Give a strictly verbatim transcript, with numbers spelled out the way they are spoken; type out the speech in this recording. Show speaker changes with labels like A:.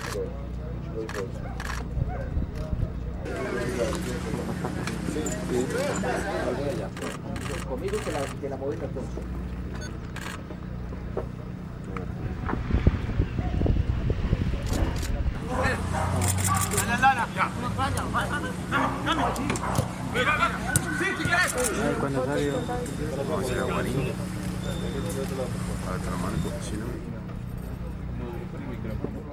A: Conmigo que la, que la movimos entonces.
B: Cuando salió, vamos a ir a Guarín. A ver, te lo marco, si no.